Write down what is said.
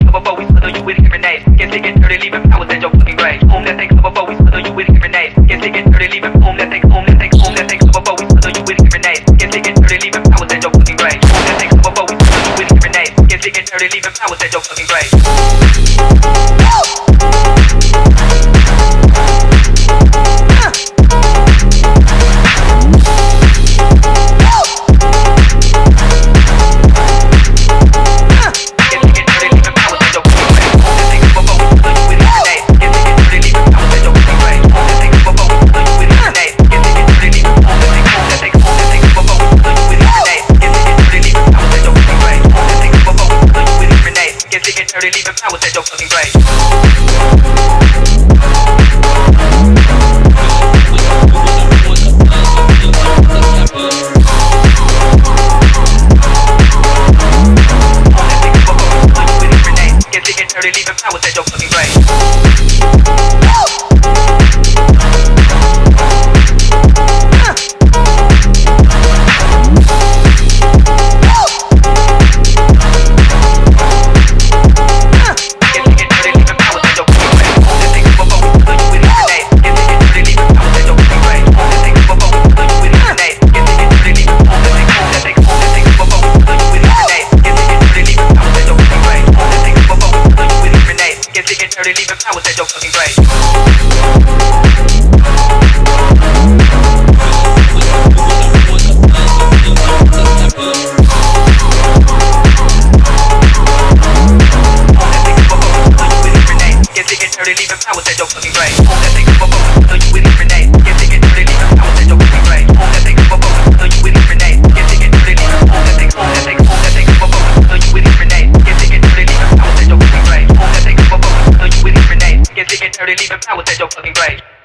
cover before we smother you with grenades. Get sick and dirty, leaving flowers at your fucking grave. Boom, let's take cover before we smother you with grenades. Get sick and dirty, leaving boom, let's take cover before we smother you with grenades. Get sick and dirty, leaving flowers at your fucking grave. Boom, let's take cover before we smother you with grenades. Get sick and dirty, leaving flowers at your fucking grave. Leaving flowers at your fucking grave. Get sick and dirty, leaving flowers at your fucking grave. Leaving flowers at your fucking grave. Get sick and dirty, leaving flowers at your fucking grave. Let's take over before you with grenades. Get sick and dirty, leaving flowers at your fucking grave. Let's take over before you with grenades. Get sick and dirty, leaving let's take over before you with grenades. Get sick and dirty, leaving flowers at your fucking grave. Let's take over before you with grenades. Get sick and dirty, leaving flowers at your fucking grave.